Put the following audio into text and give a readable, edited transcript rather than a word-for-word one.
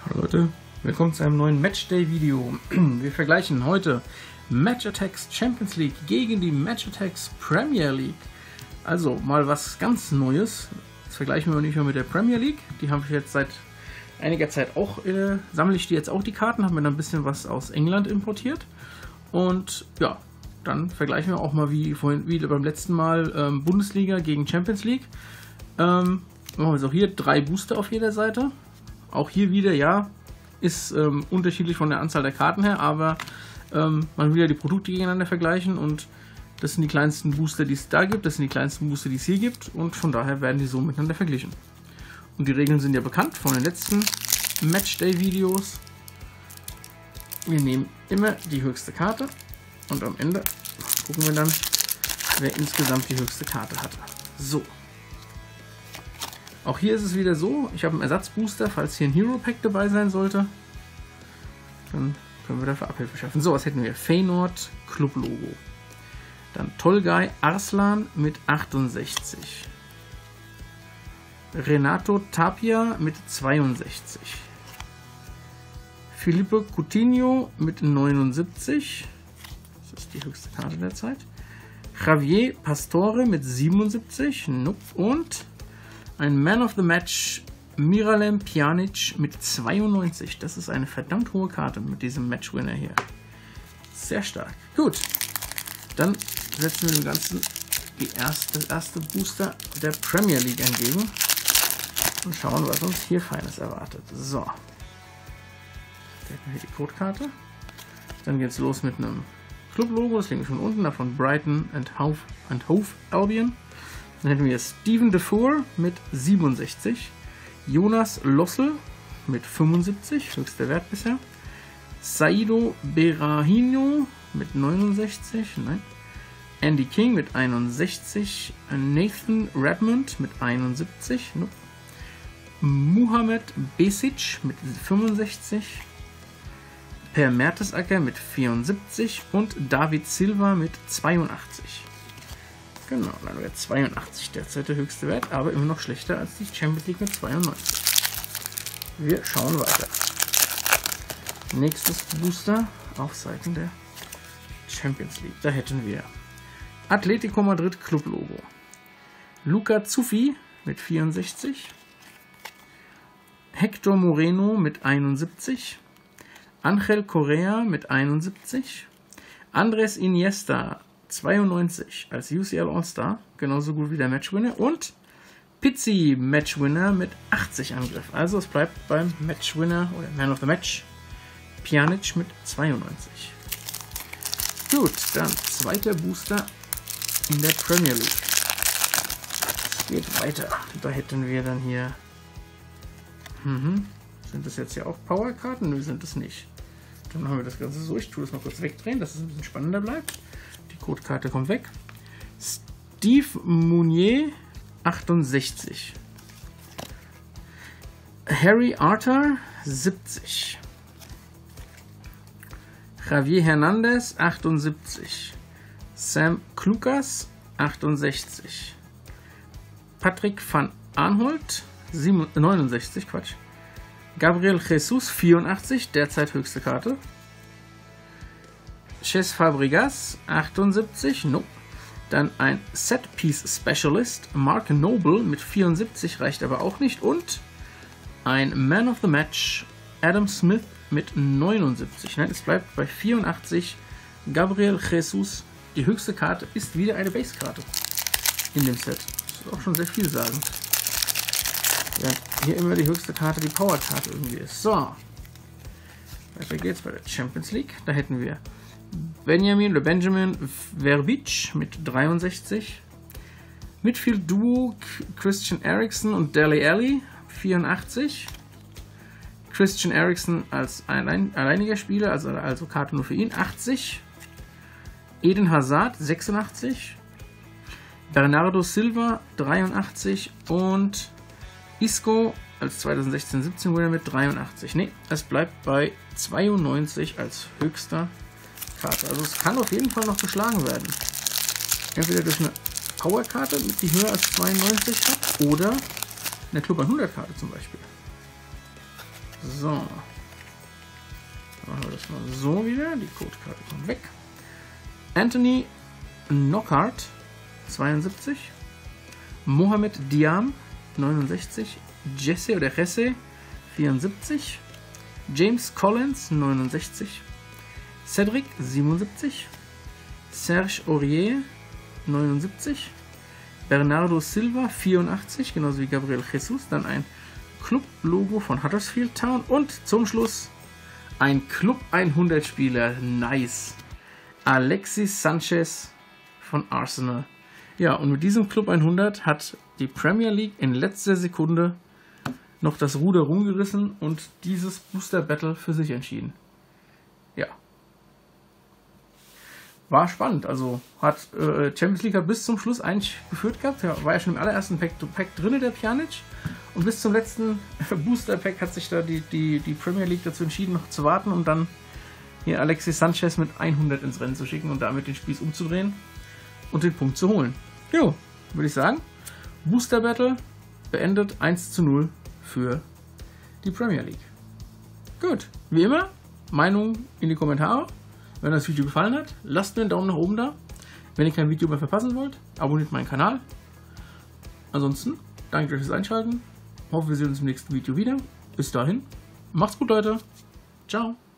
Hallo Leute, willkommen zu einem neuen Matchday-Video. Wir vergleichen heute Match Attax Champions League gegen die Match Attax Premier League. Also mal was ganz Neues. Das vergleichen wir nicht mehr mit der Premier League. Die habe ich jetzt seit einiger Zeit auch, sammle ich die jetzt auch die Karten, habe mir dann ein bisschen was aus England importiert. Und ja, dann vergleichen wir auch mal wie beim letzten Mal Bundesliga gegen Champions League. Machen wir jetzt auch hier 3 Booster auf jeder Seite. Auch hier wieder, ja, ist unterschiedlich von der Anzahl der Karten her, aber man will ja die Produkte gegeneinander vergleichen und das sind die kleinsten Booster, die es da gibt, das sind die kleinsten Booster, die es hier gibt und von daher werden die so miteinander verglichen. Und die Regeln sind ja bekannt von den letzten Matchday-Videos. Wir nehmen immer die höchste Karte und am Ende gucken wir dann, wer insgesamt die höchste Karte hatte. So. Auch hier ist es wieder so, ich habe einen Ersatzbooster, falls hier ein Hero Pack dabei sein sollte. Dann können wir dafür Abhilfe schaffen. So, was hätten wir? Feyenoord Club Logo. Dann Tolgay Arslan mit 68. Renato Tapia mit 62. Filipe Coutinho mit 79. Das ist die höchste Karte der Zeit. Javier Pastore mit 77. Nope. Und ein Man of the Match, Miralem Pjanic mit 92. Das ist eine verdammt hohe Karte mit diesem Matchwinner hier. Sehr stark. Gut. Dann setzen wir dem Ganzen das erste Booster der Premier League entgegen. Und schauen, was uns hier Feines erwartet. So. Da hätten wir die Codekarte. Dann geht es los mit einem Club-Logo. Das liegt schon unten. Davon Brighton and Hove Albion. Dann hätten wir Steven Defour mit 67, Jonas Lossel mit 75, höchster Wert bisher, Saido Berahino mit 69, nein, Andy King mit 61, Nathan Redmond mit 71, nope. Muhammad Besic mit 65, Per Mertesacker mit 74 und David Silva mit 82. Genau, dann wäre 82 derzeit der höchste Wert, aber immer noch schlechter als die Champions League mit 92. Wir schauen weiter. Nächstes Booster auf Seiten der Champions League. Da hätten wir Atletico Madrid Club Logo. Luca Zuffi mit 64. Hector Moreno mit 71. Angel Correa mit 71. Andres Iniesta 92 als UCL All-Star, genauso gut wie der Matchwinner. Und Pizzi Matchwinner mit 80 Angriff. Also es bleibt beim Matchwinner oder Man of the Match Pjanic mit 92. Gut, dann zweiter Booster in der Premier League. Es geht weiter. Da hätten wir dann hier... Sind das jetzt ja auch Powerkarten? Nö, sind es nicht. Dann machen wir das Ganze so. Ich tue das mal kurz wegdrehen, dass es ein bisschen spannender bleibt. Die Codekarte kommt weg. Steve Mounier 68. Harry Arthur 70. Javier Hernandez 78. Sam Klukas 68. Patrick van Aanholt 69, Quatsch. Gabriel Jesus 84, derzeit höchste Karte. Cesc Fabregas 78, nope. Dann ein Set-Piece Specialist, Mark Noble mit 74, reicht aber auch nicht. Und ein Man of the Match, Adam Smith mit 79. Nein, es bleibt bei 84. Gabriel Jesus, die höchste Karte, ist wieder eine Base-Karte in dem Set. Das ist auch schon sehr vielsagend. Während hier immer die höchste Karte die Power-Karte irgendwie ist. So. Weiter geht's bei der Champions League. Da hätten wir Benjamin Verbic mit 63. Midfield-Duo Christian Eriksen und Dele Alli 84. Christian Eriksen als alleiniger Spieler, also Karte nur für ihn, 80. Eden Hazard 86. Bernardo Silva 83 und Isco als 2016-17 Winner mit 83. Ne, es bleibt bei 92 als höchster Karte. Also es kann auf jeden Fall noch geschlagen werden. Entweder durch eine Powerkarte, die höher als 92 hat, oder eine Club 100 Karte zum Beispiel. So. Machen wir das mal so wieder. Die Codekarte kommt weg. Anthony Knockhart, 72. Mohamed Diam, 69. Jesse, 74. James Collins, 69. Cedric, 77. Serge Aurier, 79. Bernardo Silva, 84, genauso wie Gabriel Jesus. Dann ein Club-Logo von Huddersfield Town. Und zum Schluss ein Club 100 Spieler. Nice. Alexis Sanchez von Arsenal. Ja, und mit diesem Club 100 hat die Premier League in letzter Sekunde noch das Ruder rumgerissen und dieses Booster Battle für sich entschieden. Ja. War spannend. Also hat Champions League bis zum Schluss eigentlich geführt gehabt. Ja, war ja schon im allerersten Pack drin, der Pjanic. Und bis zum letzten Booster Pack hat sich da die Premier League dazu entschieden, noch zu warten und dann hier Alexis Sanchez mit 100 ins Rennen zu schicken und damit den Spieß umzudrehen und den Punkt zu holen. Jo, würde ich sagen. Booster Battle beendet 1:0 für die Premier League. Gut, wie immer, Meinung in die Kommentare. Wenn euch das Video gefallen hat, lasst mir einen Daumen nach oben da. Wenn ihr kein Video mehr verpassen wollt, abonniert meinen Kanal. Ansonsten, danke euch fürs Einschalten. Hoffe, wir sehen uns im nächsten Video wieder. Bis dahin, macht's gut, Leute. Ciao.